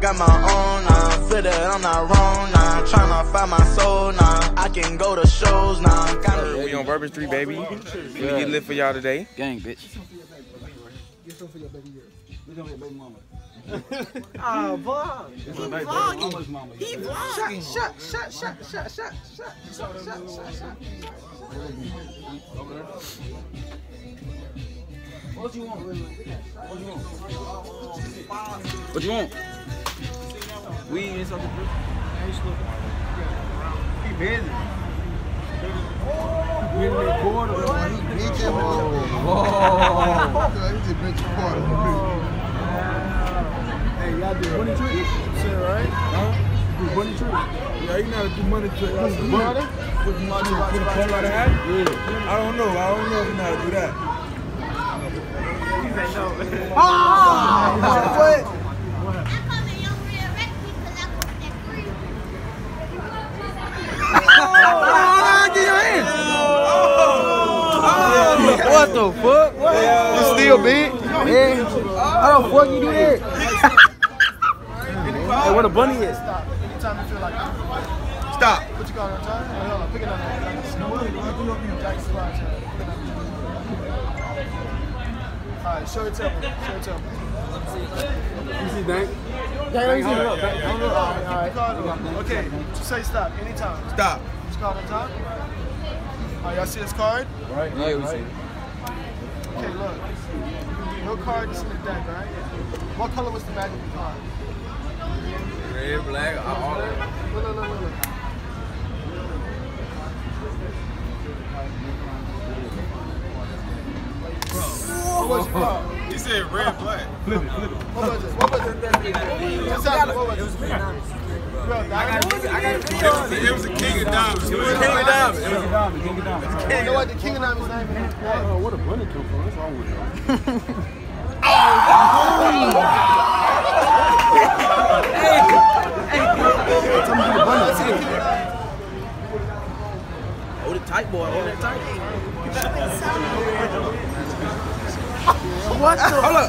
got my own now. Feel that I'm not wrong now. Tryna find my soul now. I can go to shows now. We on Bourbon Street, baby. We get lit for y'all today. Gang, bitch. Get some for your baby girl. Get some for your baby mama. Oh, boy. He vlogging. He vlogging. Shut. What you want? What you want? Weed and something. He busy. He just been to quarter. Hey, y'all do money trick? Shit, right? Huh? Do money trick? Yeah, you know how to do money trick. Put the money? Put the money on the hat? Yeah. I don't know if you know how to do that. Oh! What? Get your hands! What the fuck? You still big? Yeah. How the fuck you do that? Hey, where the bunny is? Stop. Anytime you feel like that. Stop. What you got on time? Hold on, pick it up. Alright, show it to me. You see, Dank? Yeah, let me see it up. Alright. Okay, just say stop. Anytime. Stop. What's card on top? Alright, y'all see this card? Right. Yeah, we see it. Okay, look. Your card is in the deck, right? What color was the back of the card? Red, black, all that. Look. What was your card? He said red, black. Flip it. What was it? What was it? It was the king of diamonds. You know what the king of diamonds name is? Where the bunny come from? That's all we know. Oh, the tight boy. Oh, that tight. What the? Hold on.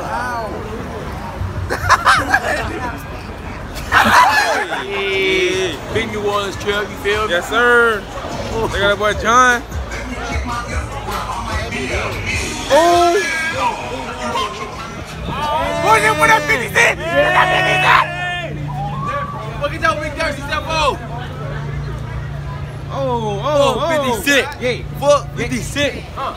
Yeah. Big New Orleans truck, you feel me? Yes, sir. They got that boy John. Oh! What's it with that 50 cent? Look at that big thirsty step out. Oh, 50 cent. Yeah. Fuck 50 cent.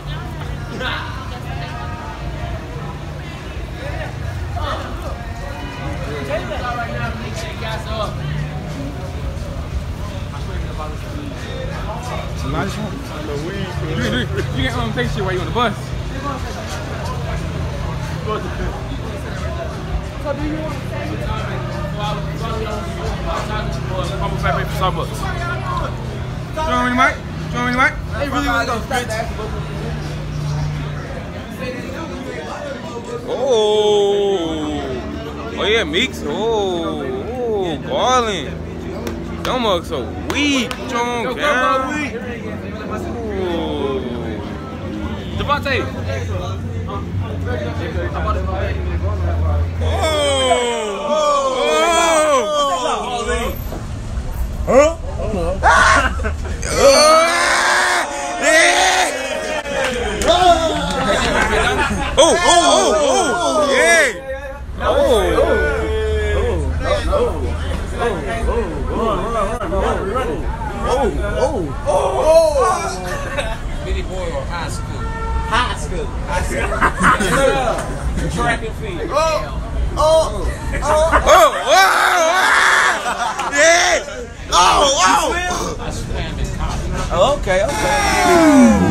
Nice one. You can't take shit while you on the bus. Starbucks. Join me, Mike. They really want to go stop that. Oh yeah, Meeks. Oh, Garland. Them mugs so weak. John, Devontae. Mini boy or high school? High school. Track and field. Yeah! I swam in college. Okay.